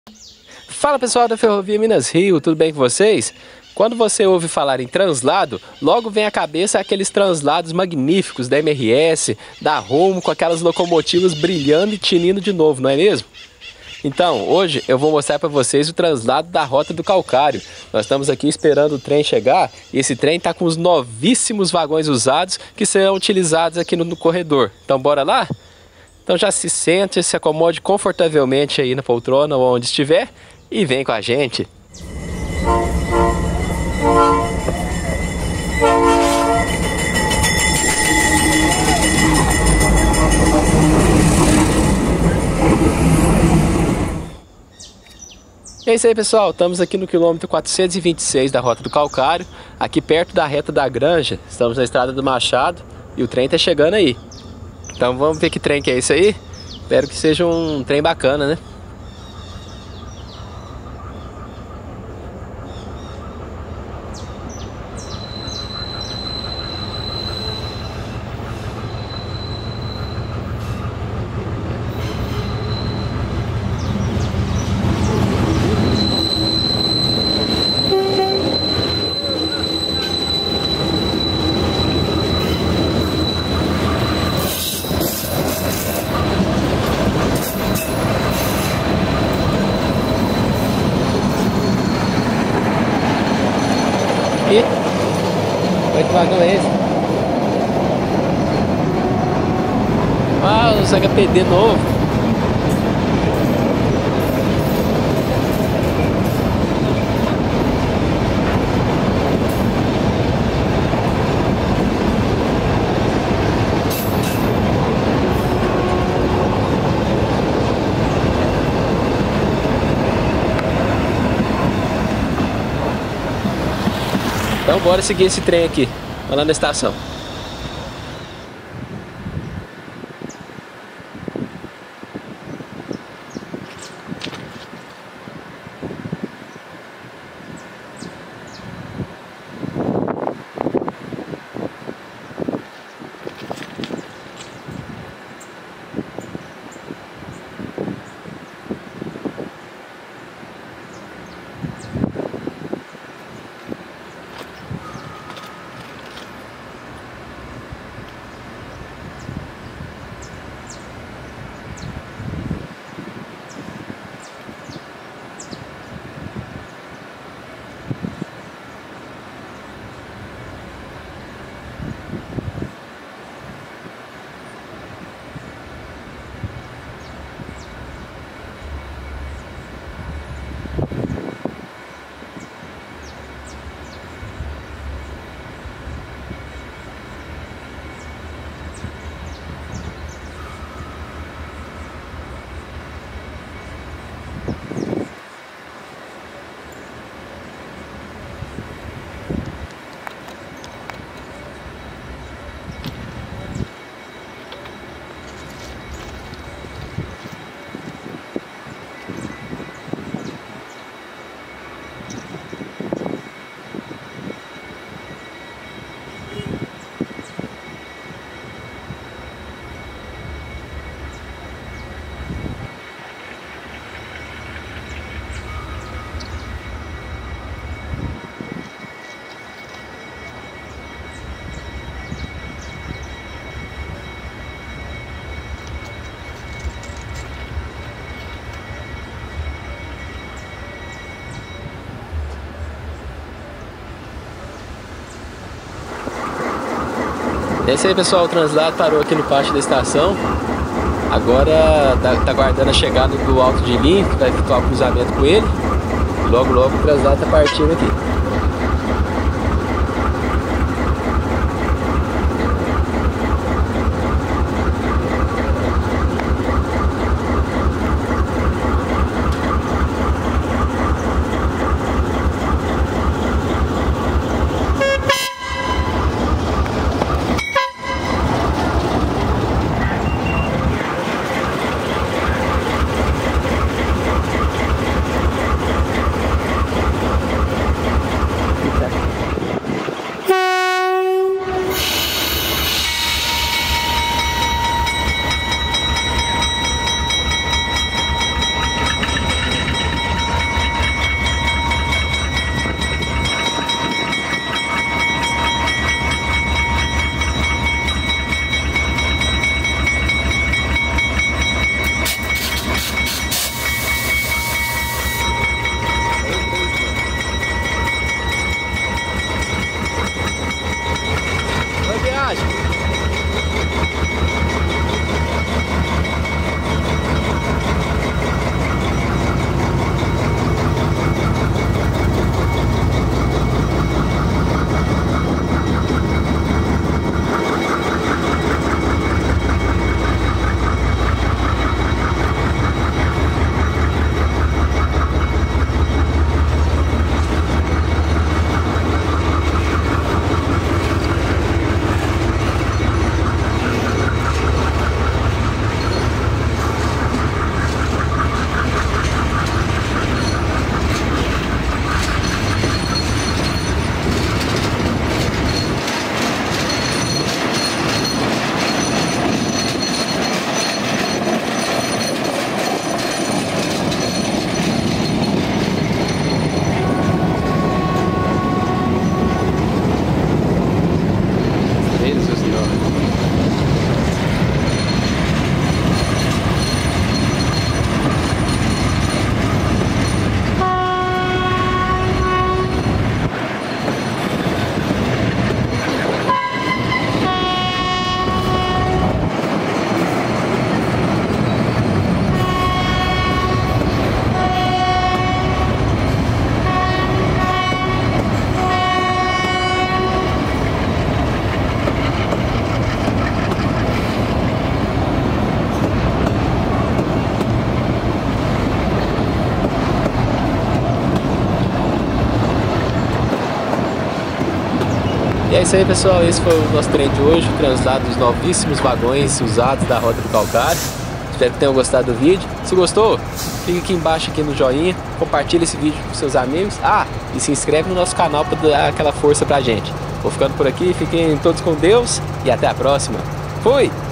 Fala pessoal da Ferrovia Minas Rio, tudo bem com vocês? Quando você ouve falar em translado, logo vem à cabeça aqueles translados magníficos da MRS, da Rumo, com aquelas locomotivas brilhando e tinindo de novo, não é mesmo? Então, hoje eu vou mostrar para vocês o translado da Rota do Calcário. Nós estamos aqui esperando o trem chegar e esse trem está com os novíssimos vagões usados que serão utilizados aqui no corredor. Então, bora lá? Então já se sente, se acomode confortavelmente aí na poltrona ou onde estiver e vem com a gente. É isso aí, pessoal, estamos aqui no quilômetro 426 da Rota do Calcário, aqui perto da reta da Granja. Estamos na Estrada do Machado e o trem está chegando aí. Então vamos ver que trem que é esse aí. Espero que seja um trem bacana, né? Olha que vagão é esse? Ah, o HPD novo. Então bora seguir esse trem aqui, lá na estação. É isso aí, pessoal, o translado parou aqui no pátio da estação. Agora tá aguardando a chegada do Alto de Linha, que vai efetuar o cruzamento com ele. Logo o translado tá partindo aqui. E é isso aí, pessoal, esse foi o nosso treino de hoje, o translado dos novíssimos vagões usados da Rota do Calcário. Espero que tenham gostado do vídeo. Se gostou, clique aqui embaixo aqui no joinha, compartilha esse vídeo com seus amigos. E se inscreve no nosso canal para dar aquela força pra gente. Vou ficando por aqui, fiquem todos com Deus e até a próxima. Fui!